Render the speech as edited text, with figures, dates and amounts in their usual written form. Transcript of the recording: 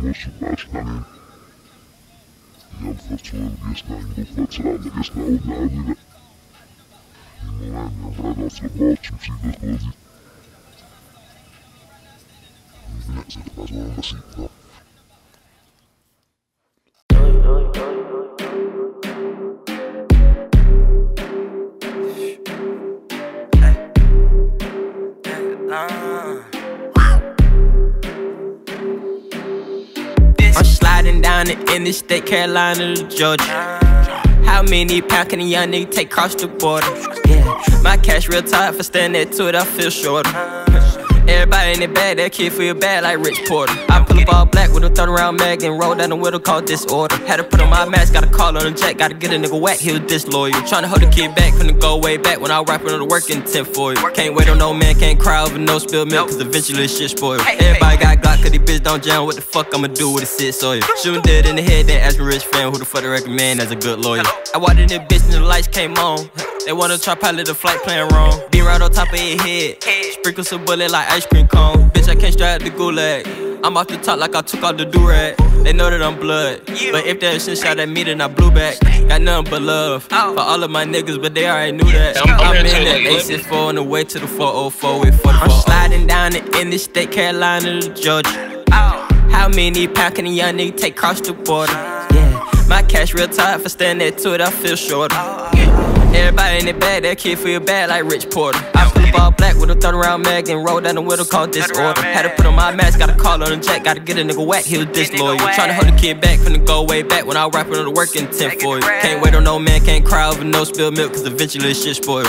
almoço praticamente. E ele passou a questão do faturado, a questão da água. E não é minha verdade, essa bote, me siga as coisas. E não sei o que faz uma assim, não. I'm sliding down the interstate, Carolina to Georgia. How many pounds can a young nigga take across the border? Yeah, my cash real tight for standing there to it, I feel shorter. Everybody in the bag, that kid feel bad like Rich Porter. I pull up all black with a 30-round mag and roll down the window called disorder. Had to put on my mask, got a call on the jack, gotta get a nigga whack, he was disloyal. Tryna hold the kid back, finna go way back when I was rapping on the work intent for you. Can't wait on no man, can't cry over no spilled milk, cause eventually this shit spoiled. Everybody got Glock, cause these bitch don't jam, what the fuck I'ma do with a shit soil? Shooting dead in the head, then ask a rich fan who the fuck to recommend as a good lawyer. I walked in this bitch and the lights came on. They wanna try pilot the flight playing wrong. Beam right on top of your head, sprinkle some bullet like ice cream cone. Bitch, I can't strap the gulag. I'm off the top like I took off the do-rag. They know that I'm blood, but if that shit shot at me, then I blew back. Got nothing but love for all of my niggas, but they already knew that. I'm in that 864 on the way to the 404 with 44. I'm sliding down the interstate, Carolina to Georgia. How many pounds can a young nigga take across the border? Yeah, my cash real tight for standing there to it, I feel shorter. Everybody in the bag, that kid feel bad like Rich Porter. I pull up all black with a 30-round mag and roll down the window called disorder. Had to put on my mask, got a call on the jack, gotta get a nigga whack, he was disloyal. Tryna hold the kid back, finna go way back when I was rapping on the work intent for you. Can't wait on no man, can't cry over no spilled milk, cause eventually this shit spoiled.